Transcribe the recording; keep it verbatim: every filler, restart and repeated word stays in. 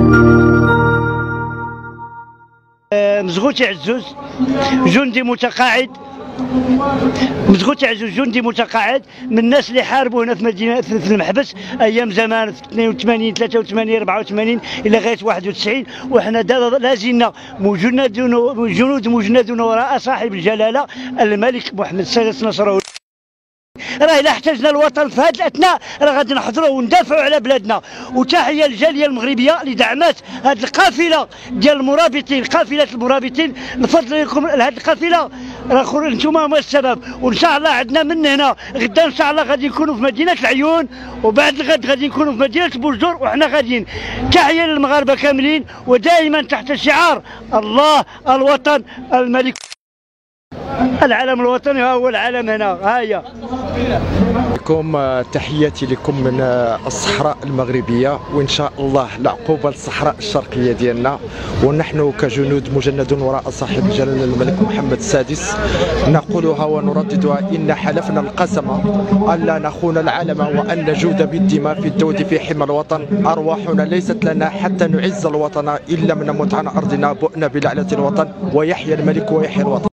مزغوتي عزوز جندي متقاعد مزغوتي عزوز جندي متقاعد من الناس اللي حاربوا هنا في مدينه في المحبس ايام زمان في اثنين وثمانين ثلاثة وثمانين أربعة وثمانين الى غايه واحد وتسعين، وحنا لازلنا مجندون جنود مجندون وراء صاحب الجلاله الملك محمد السادس نصره. راه الا احتاجنا الوطن في هذه الاثناء راه غادي نحضروا وندافعوا على بلادنا. وتحيه للجاليه المغربيه اللي دعمت هذه القافله ديال المرابطين، قافله المرابطين. الفضل لكم هذه القافله، راه انتم هما السبب. وان شاء الله عندنا من هنا غدا ان شاء الله غادي نكونوا في مدينه العيون، وبعد الغد غادي نكونوا في مدينه بوجدور، وحنا غاديين. تحيه للمغاربه كاملين، ودائما تحت شعار الله الوطن الملك. العلم الوطني ها هو العلم هنا، ها هي. لكم تحياتي لكم من الصحراء المغربيه، وان شاء الله العقوبه للصحراء الشرقيه ديالنا. ونحن كجنود مجندون وراء صاحب الجلاله الملك محمد السادس نقولها ونرددها: ان حلفنا القسم الا نخون العلم وان نجود بالدماء في الدود في حمى الوطن. ارواحنا ليست لنا حتى نعز الوطن، ان لم نمت عن ارضنا بؤنا بلعنه الوطن. ويحيى الملك ويحيى الوطن.